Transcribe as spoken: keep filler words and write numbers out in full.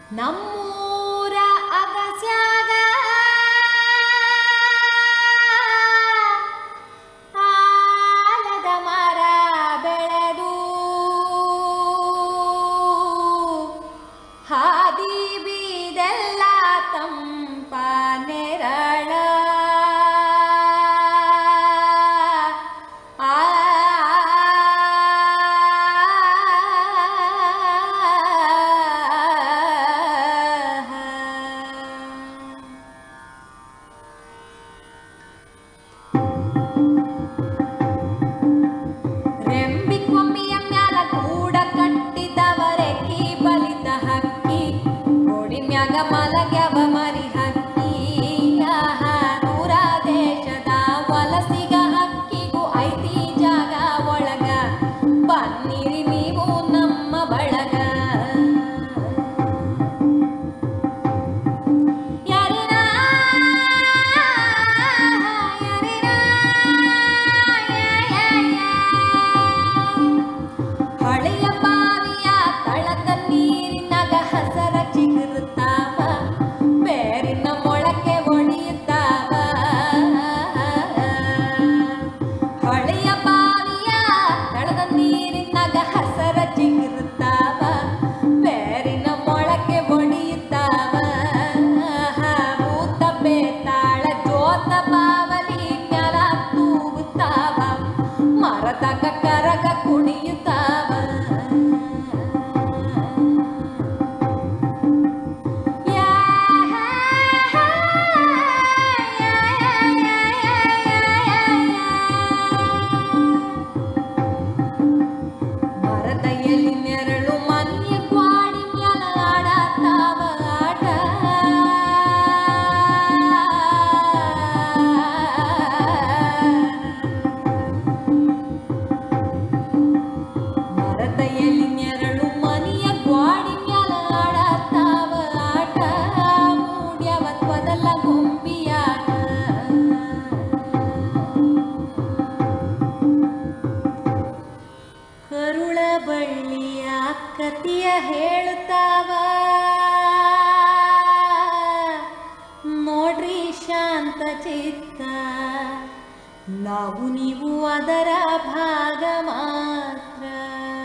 ನಮ್ಮೂರ ಅಗಸ್ಯಾಗ ಆಲದ ಮರ ಬೆಳೆದು ಹಾದಿ ಬೀದೆಲ್ಲ ತಂಪ ನೆರಳ ಮಲಗ್ಯವ ಮರಿ ಹಕ್ಕಿ ದೂರ ದೇಶದ ವಲಸಿಗ ಹಕ್ಕಿಗೂ ಐತಿ ಜಾಗ ಒಳಗ ಬನ್ನಿರಿ ನೀವು ನಮ್ಮ ಬಳಗ ಯಾರಿನ ಹಳೆಯ ಬಾವಿಯ ತಳದ ನೀರಿನಾಗ ಹಸರ ಚಿಗುರುತ್ತಾವ ಬೇರಿನ ಮೊಳಕೆ ಒಡೆಯುತ್ತಾವ ಹಳೆಯ ಬಾವಿಯ ತಳದ ನೀರಿನಾಗ ಹಸರ ಚಿಗುರುತ್ತಾವ ಬೇರಿನ ಮೊಳಕೆ ಒಡೆಯುತ್ತಾವ ಭೂತ ಬೇತಾಳ ಜೋತ ಬಾವಲಿ ಮ್ಯಾಲ ತೂಗುತ್ತಾವ ಮರದಾಗ ಕರಗ ಕುಣಿಯುತ್ತಾವ ಮರದಯಲ್ಲಿ ನೆರಳು ಮನೆಯ ಗ್ವಾಡಿ ಮ್ಯಾಲ ಆಡತಾವ ಆಟ ಮರದಯಲ್ಲಿ ನೆರಳು ಮನೆಯ ಗ್ವಾಡಿ ಮ್ಯಾಲ ಆಡತಾವ ಆಟ ಮೂಡ್ಯವತ್ವದಲ್ಲ ಗೊಂಬಿಯಾಟ ಕರುಳ ಬಳ್ಳಿಯ ಕತಿಯ ಹೇಳುತ್ತಾವ ನೋಡ್ರಿ ಶಾಂತ ಚಿತ್ತ ನಾವು ನೀವು ಅದರ ಭಾಗ ಮಾತ್ರ.